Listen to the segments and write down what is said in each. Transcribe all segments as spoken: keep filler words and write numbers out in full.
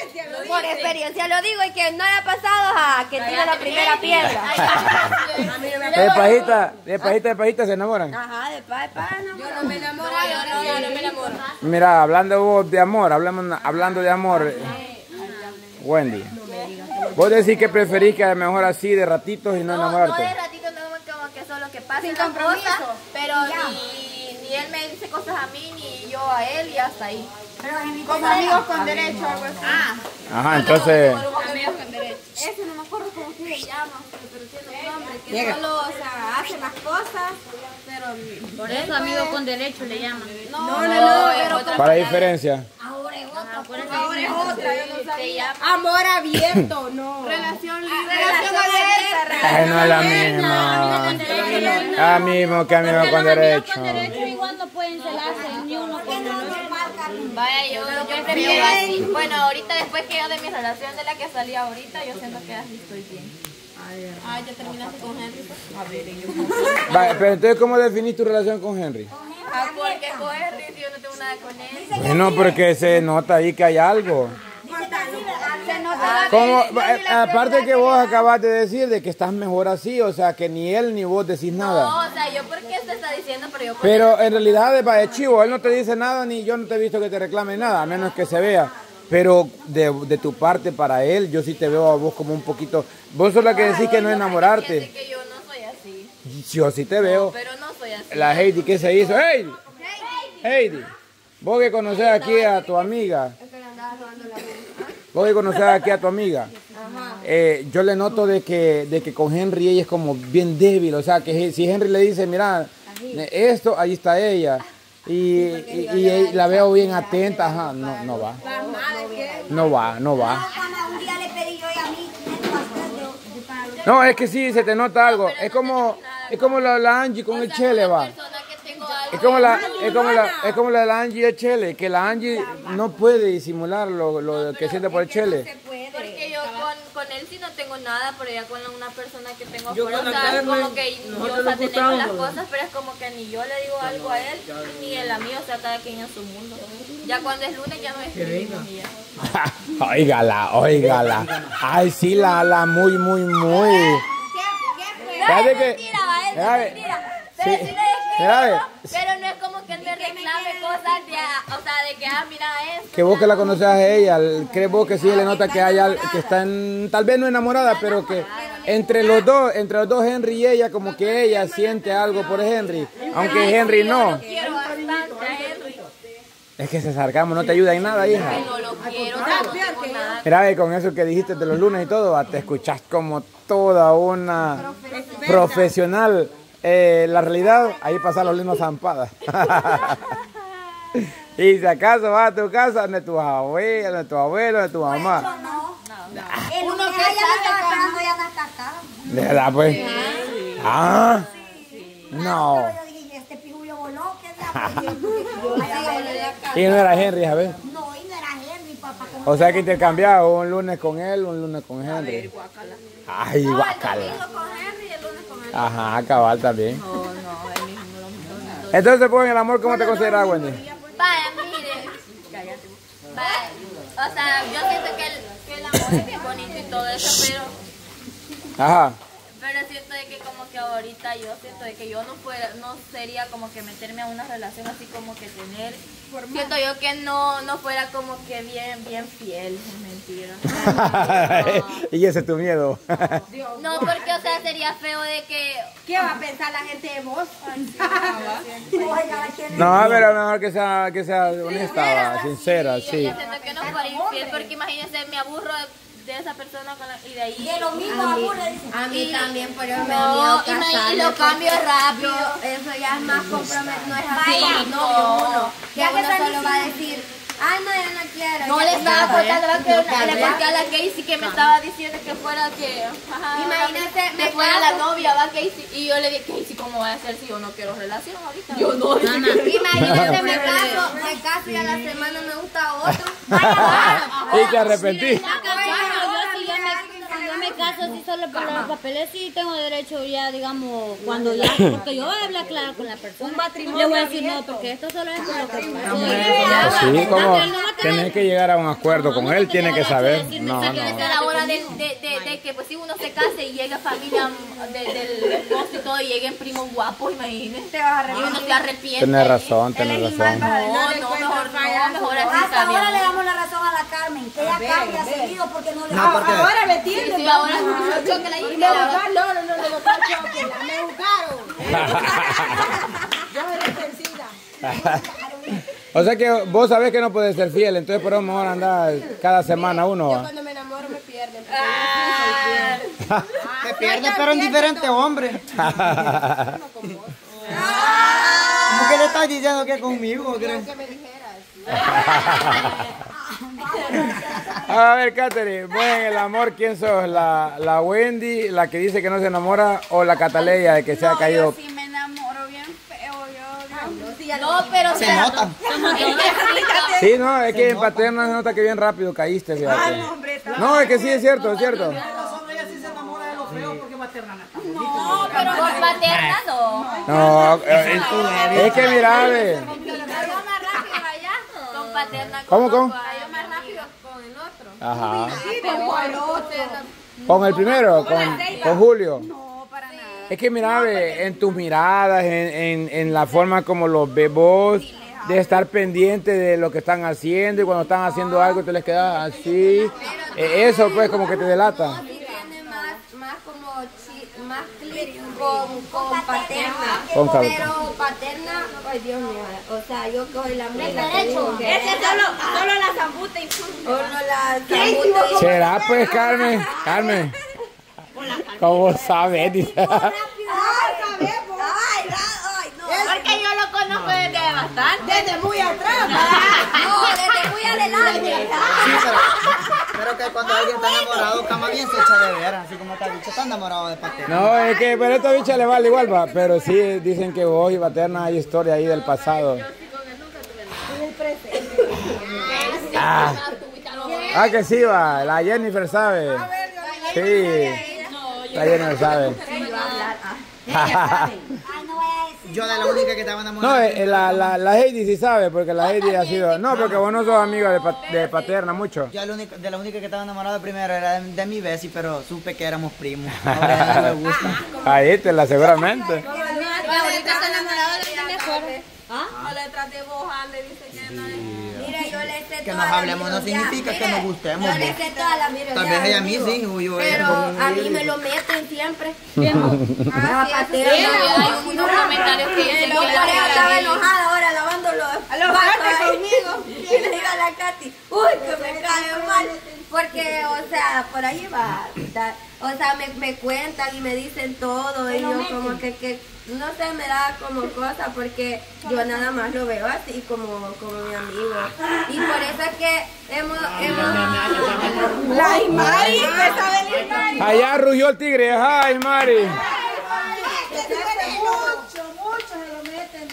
experiencia lo digo. Por experiencia lo digo y que no le ha pasado a que tire la primera piedra. De pajita, de pajita, de pajita se enamoran. Ajá, de paz, de paz, no. Yo no me enamoro, yo no, yo no me enamoro. Mira, hablando vos de amor, hablamos, hablando de amor, Wendy. Vos decís que preferís que mejor así de ratitos y no No, no enamorarte. de ratito, no como que solo que pasen Sin las compromiso. cosas, pero ni, ni él me dice cosas a mí, ni yo a él y hasta ahí. Como amigos con derecho, algo así. Ah, Ajá, entonces, Amigos con derecho. Ese no me acuerdo cómo se le llama, pero tiene un nombre, que solo, o sea, hace las cosas, pero... Por eso amigo con derecho le llaman. No, No, no, no, es otra. para diferencia. ahora es otra. Por eso Ahora es otra, yo no se sabía. llama Amor abierto, no. Relación libre. Relación abierta. Ay, no es la misma. Ah, mismo que amigo con derecho. con derecho igual no pueden celarse ni uno con el otro. Vaya, yo, yo prefiero así. Bueno, ahorita después que yo de mi relación de la que salí ahorita, yo siento que así estoy bien. Ah, ya terminaste con Henry. Vale, pero entonces, ¿cómo definís tu relación con Henry? Ah, porque con Henry si yo no tengo nada con él. No, porque se nota ahí que hay algo. Se nota Como, eh, aparte que vos acabas de decir de que estás mejor así, o sea, que ni él ni vos decís nada. No, o sea, yo porque se está diciendo, pero yo... Pero en realidad es de chivo, él no te dice nada ni yo no te he visto que te reclame nada, a menos que se vea. Pero de, de tu parte para él, yo sí te veo a vos como un poquito... Vos sos la que decís que no enamorarte. Fíjate que yo no soy así. Yo sí te veo. Pero no soy así. La Heidi, ¿qué se hizo? Heidi, Heidi, vos que conocés aquí a tu amiga. Vos que conocés aquí a tu amiga. Eh, yo le noto de que, de que con Henry ella es como bien débil. O sea, que si Henry le dice, mira, esto, ahí está ella. Y, y, y la veo bien atenta. Ajá, no, no va. No va, no va. Un día le pedí yo y a mí, No, es que sí, se te nota algo. Es como, es como la, la Angie con el Chele, va. Persona que tengo algo. Es como la, es como la, es como la de la Angie y el Chele, que la Angie no puede disimular lo, lo que siente por el Chele. Porque yo con, con él sí no tengo nada, pero ya con una persona que tengo Yo afuera, con o la sea, es Carmen, como que yo, nosotros o sea, nos tenemos gustamos, las ¿no? cosas, pero es como que ni yo le digo algo a él, ni él a mí, o sea, cada quien en su mundo. Ya cuando es lunes ya no es escribimos y ya. Óigala, óigala. Ay, sí, la, la, muy, muy, muy. Fíjate que, Mentira, va, eso fíjate, es mentira. sí, Pero sí le fíjate, escribo, pero no es como que él me reclame cosas de, o sea, de que, ah, mira esto. que vos que la conoces a ella, ¿crees vos que sí le nota que hay al- que están, tal vez no enamorada, pero que entre los dos, entre los dos Henry y ella, como que ella siente algo por Henry, aunque Henry no. Quiero bastante a Henry. Es que ese sarcasmo no te ayuda en nada, hija. Que no lo quiero, o sea, no tengo nada. Mira, ve, con eso que dijiste de los lunes y todo, va, te escuchás como toda una profesional. Eh, la realidad, ahí pasan los lunes zampadas. Y si acaso vas a tu casa, donde tus abuelos, donde tu abuelo, donde tu mamá. el uno que ya me estaba esperando ya hasta acá. ¿De verdad, pues? Ah, no. Yo dije, este pijullo voló, ¿qué diablos? Y no era Henry, a ver. No, y no era Henry, papá. ¿Cómo O sea que intercambiaba un lunes con él, un lunes con Henry. Ay, el guacala. domingo con Henry y el lunes con él? Ajá, cabal también. Entonces, pues, en el amor, ¿cómo te consideras, Wendy? Vaya, mire. Cállate. Vaya. O sea, yo siento que el, que el amor es bien bonito y todo eso, pero, Ajá. pero siento de que como que ahorita yo siento de que yo no fuera, no sería como que meterme a una relación así como que tener, siento yo que no, no fuera como que bien, bien fiel, es mentira. Y ese es tu miedo. No, porque o sea sería feo de que, ¿Qué va a pensar la gente de vos? No, pero mejor que sea, que sea honesta, va, sincera, sí. yo siento que no fuera infiel, porque imagínense, me aburro de esa persona con la- y de ahí. De lo mismo aburre, dice. A mí también, pero me da No, miedo y, me- y casarme. lo cambio rápido. Eso ya es más compromiso, no es así Vaya, como novio uno. Que Ya que uno están solo va a decir, ay no, yo no quiero. No Ya- le ya estaba va, contando ya. lo que Ya, le ya. conté a la Casey que me estaba diciendo que fuera que ajá, Imagínate, me me fuera la caso. novia, va Casey, y yo le dije, Casey, ¿cómo voy a hacer si yo no quiero relación ahorita? Yo no. Imagínate, me caso, me caso y a la semana me gusta otro. Y te arrepentí. Bueno, yo si yo me, si yo me caso, si sí, solo por los papeles sí tengo derecho ya, digamos, cuando ya, porque yo voy a hablar claro con la persona. Un matrimonio. Le voy a decir no, porque esto solo es por lo que pasó. Sí, como tenés que llegar a un acuerdo con él, tiene que saber. No, no. Tiene que ser la hora de, de, de, de que pues si uno se case y llega familia de, del esposo y todo y lleguen primos guapos, imagínate. Te vas a arrepentir. Y uno se arrepiente. Tienes razón, tienes razón. No, no, mejor no, mejor así Hasta está bien. ahora le damos la razón a la Carmen, que ella cambia seguido porque no le No, porque... ahora le tiende. Sí, ahora es un choque la hija. No, no, no, le botó el choque, me buscaron. Yo era vencida. O sea que vos sabés que no puedes ser fiel, entonces por eso mejor andar cada semana uno. Yo cuando me enamoro me pierden. Me pierdes, pero en diferentes hombres. ¿Cómo que le estás diciendo que conmigo? ¿Crees? Que me dijeras. A ver, Katherine, vos en el amor, ¿quién sos? ¿La, la Wendy, la que dice que no se enamora, o la Cataleya de que se ha caído? Yo sí me enamoro bien feo, yo. No, pero Se nota. Sí, no, es que en Paterna se nota que bien rápido caíste, fíjate. No, es que sí, es cierto, es cierto. no, pero con paterna no. No, es, es que mira, ve. Cayó más rápido allá. Con paterna. ¿Cómo, cómo? Cayó más rápido con el otro. Ajá. Sí, pero el otro. ¿Con el primero? ¿Con, con Julio? No, para nada. Es que mira, ve, en tus miradas, en, en, en la forma como los ves vos, de estar pendiente de lo que están haciendo y cuando están haciendo algo te les quedas así. Eh, eso pues como que te delata. Sí tiene más, más como chi, más clic con, con paterna. Con cab- Pero paterna, ay Dios mío, o sea, yo cojo la amiga que dijo que Ese solo, solo la zambuta y solo la zambuta y ¿Será pues, Carmen? Carmen. ¿Cómo sabes? Dice. Ay, sabemos. Ay, ay, no. Porque yo lo conozco desde bastante. Desde muy atrás. no, desde muy adelante. Sí, pero, pero que cuando alguien está enamorado, cama bien se echa de veras, así como esta bicha está enamorado de Paterna. No, es que pero a esta bicha le vale igual, va. Pero sí dicen que vos y Paterna hay historia ahí del pasado. Ah, ah que sí, va. La Jennifer sabe. Sí. La Jennifer sabe. Ay, no vaya a decir. Yo de la única que estaba enamorada. No, eh, la, la, la Heidi sí sabe, porque la Heidi ha sido... No, porque vos no sos amiga de, pa- de Paterna mucho. Yo la única- de la única que estaba enamorada primero era de, de mi Bessie, pero supe que éramos primos. Ahora ya no me gusta. Ahí te la seguramente. Ahorita está enamorado de mi mejor. ¿Ah? Detrás de vos, le dice que no es. Mira, yo le sé Que toda nos la hablemos no videollamada. significa que Mire, nos gustemos. Yo le ¿no? sé toda la mira. Tal vez ella a mí sí, o yo Pero ella. a mí me lo meten siempre. Ah, A paterna. hay unos comentarios que dicen Yo que por la eso estaba regla enojada ahora lavando los, los vasos conmigo. Y le digo a la Katy, uy, que me cae mal. Porque, o sea, por ahí va. da- O sea, me, me cuentan y me dicen todo. Y yo como que, que, no sé, me da como cosa porque yo nada más lo veo así como, como mi amigo. Y por eso es que hemos... hemos la Imari, que sabe el Imari. Allá rugió el tigre. Ay, Mari. Mucho, mucho se lo meten.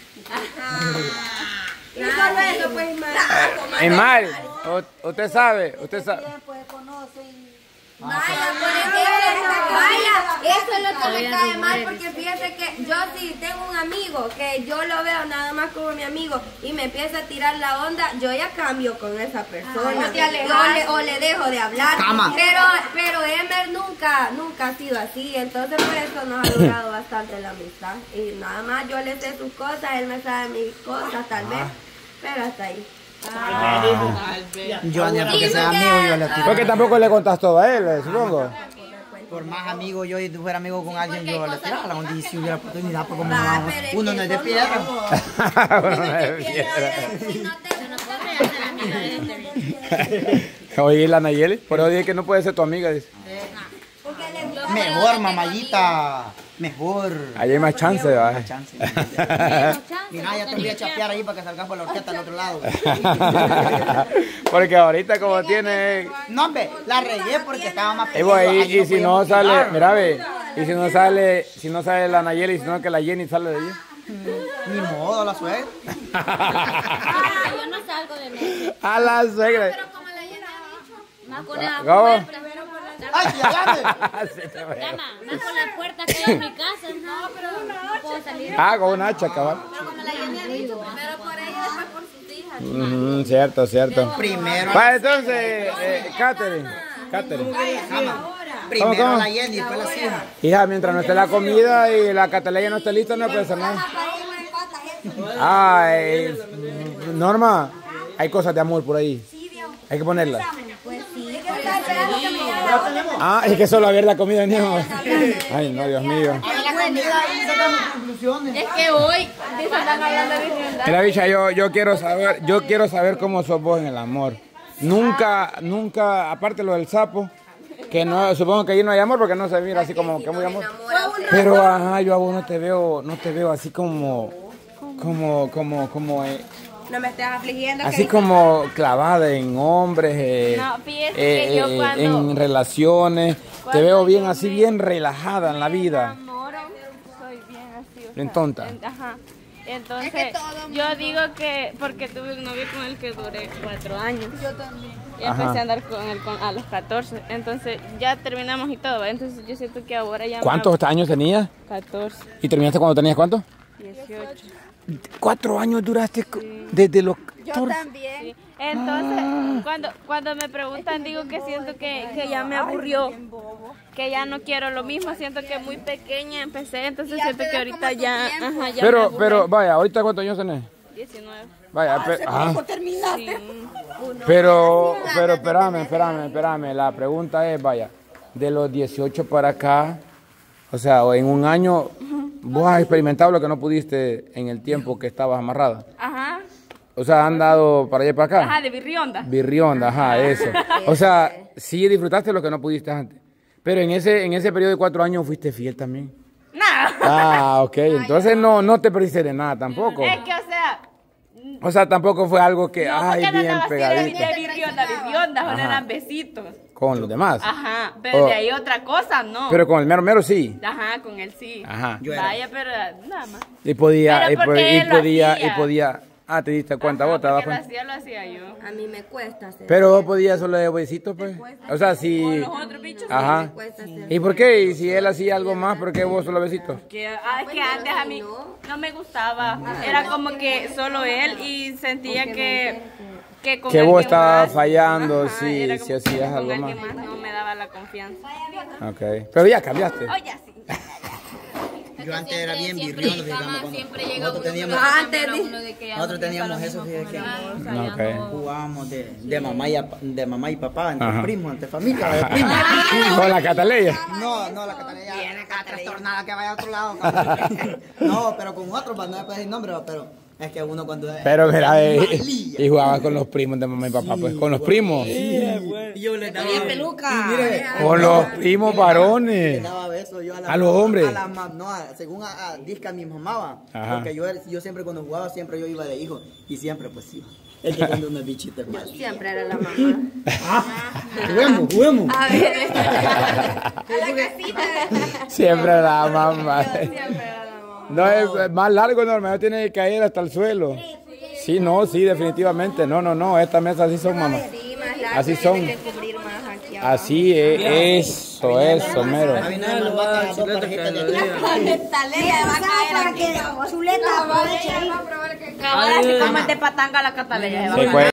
Y solo eso, pues, Imari. Ay, Mari. u- Usted sabe, usted sabe. Pues conocen. Vaya, por eso, vaya, eso es lo que me cae mal porque fíjese que yo sí tengo un amigo que yo lo veo nada más como mi amigo y me empieza a tirar la onda, yo ya cambio con esa persona. te alejas. o, le, o le dejo de hablar. Cama. Pero, pero Emer nunca, nunca ha sido así, entonces por eso nos ha durado bastante la amistad. Y nada más yo le sé sus cosas, él me sabe mis cosas tal vez, pero hasta ahí. Yo ni porque sea amigo, yo le tiro. Porque tampoco le contás todo a él, eh, supongo. Por más amigo yo y fuera amigo con alguien, yo le tiraba la onda y si hubiera oportunidad, pues como Va, no, pero es uno que no es de eso piedra. Si no te- Oye, la Nayeli, por eso dije que no puede ser tu amiga, dice. Mejor, mamayita. Mejor. Ahí hay más chance, ¿va? Más chance. Mira, ya te voy a chapear ahí para que salgas por la horqueta al otro lado. Porque ahorita como tiene... No, hombre, la regué porque estaba más Y, pequeño. bueno, y- ahí y si no podíamos sale, tirar. mira ve, y si no sale, si no sale la Nayeli, sino que la Jenny sale de ella. Ni modo, la suegra. Ah, yo no salgo de noche. A la suegra. Más con esa ¿Cómo? mujer, prefiero por la ¡Ay, sí, háblame! Llama, más con la puerta que hay en mi casa. No, pero no puedo salir. Ah, con un hacha, cabal. Pero como la Jenny ha dicho, primero por ella y después por sus hijas. Mm, cierto, cierto. Primero. Vale, entonces, eh, Catherine. Catherine. Primero ¿Cómo, cómo? la Jenny, después las hijas. Hija, mientras no esté la comida y la Cataleya no esté lista, no puede hacer nada. Ay, Norma, hay cosas de amor por ahí. Hay que ponerlas. Pues sí. Ah, es que solo a ver la comida veníamos. Ay, no, Dios mío. Es que hoy están hablando de virginidad. Mira, bicha, yo, yo quiero saber, yo quiero saber cómo sos vos en el amor. Nunca, nunca, aparte lo del sapo, que no, supongo que ahí no hay amor porque no se mira así como que muy amor. Pero ajá, yo a vos no te veo, no te veo así como, como, como, como, eh, No me estés afligiendo. así como clavada en hombres, eh, No, fíjese eh, que yo eh, cuando- en relaciones. Te cuando veo bien yo así, me- bien relajada en la Me vida. enamoro, soy bien así. o Bien sea, tonta. en- Ajá. Entonces, yo digo que porque tuve un novio con el que duré cuatro años. Yo también. Y Ajá. empecé a andar con él con- a los catorce. Entonces, ya terminamos y todo. ¿va? Entonces, yo siento que ahora ya... me- ¿Cuántos años tenías? catorce, ¿Y terminaste cuando tenías cuánto? dieciocho. Cuatro años duraste co- desde los catorce. Sí. Entonces, cuando, cuando me preguntan, digo que siento que, que ya me aburrió, que ya no quiero lo mismo, siento que muy pequeña empecé, entonces siento que ahorita ya, ajá, ya me Pero, aburre. pero, vaya, ¿ahorita cuántos años tenés? diecinueve. Vaya, pe- ah, Sí. pero, pero, espérame, espérame, espérame. La pregunta es, vaya, de los dieciocho para acá, o sea, o en un año, vos has experimentado lo que no pudiste en el tiempo que estabas amarrada. Ajá, O sea, han dado para allá y para acá. ajá, de birrionda. Birrionda, ajá, eso. O sea, sí disfrutaste lo que no pudiste antes. Pero en ese, en ese periodo de cuatro años fuiste fiel también. Nada. Ah, ok. Entonces no, no te perdiste de nada tampoco. Es que, o sea, O sea, tampoco fue algo que, no, ay, porque no bien andaba así de, de pegadita birrionda, birrionda, solo Ajá. eran besitos. con los demás. Ajá, pero Oh. de ahí otra cosa, no. Pero con el mero mero sí. Ajá, con él sí. Ajá. Yo era- Vaya, pero nada más. Y podía, Pero y, porque po- y él lo podía, y hacía. podía. Ah, te diste cuenta, Ajá, vos te dabas porque lo cuenta. hacía, lo hacía yo. A mí me cuesta hacer. Pero vos podías solo de besitos, pues. O sea, si. Los otros bichos, Ajá. Me cuesta hacer. ¿Y por qué? Y si él hacía algo más, ¿por qué vos solo besitos? que, ah, es que antes a mí no me gustaba. Era como que solo él y sentía que, que con Que vos alguien estabas más, fallando, ajá, sí, era si como que hacías con algo alguien más. más no me daba la confianza. Ok. Pero ya cambiaste. Oye, sí. Yo antes era bien virriondo, digamos, cuando siempre llega nosotros uno teníamos, Antes de- nosotros teníamos eso, fíjate que Ok. jugábamos de, de, mamá y, apa- de mamá y papá, entre Ajá. primos, entre familia, de primos. Con la Cataleya. No, no, la Catalina viene acá trastornada que vaya a otro lado. cabrón. No, pero con otros, no me puedo decir nombre, pero es que uno cuando es Pero mira, eh, malilla. y jugaba con los primos de mamá y papá, pues con los primos. Y yo le daba peluca. Y mire, Con los primos le varones. daba besos yo a, la A los hombres. A la ma- no, a- según a, a disca mi mamá, va. Ajá. Porque yo, era- yo siempre cuando jugaba, siempre yo iba de hijo. Y siempre, pues sí. Es que cuando uno es bichito es malo. Siempre era la mamá. Juguemos, juguemos. A ver, a la casita. Siempre la mamá. Siempre era la mamá. No, es es más largo, normal, tiene que caer hasta el suelo. Sí, no, sí, definitivamente. No, no, no, estas mesas así son, mamá. Sí, más largo. Así son. Tiene que cubrir más aquí abajo. Así es, eso, eso, mero. A mí no me matan las dos parejitas de tía. Talea va a caer aquí. Cabal, así como el de patanga la cataleya. Sí, pues.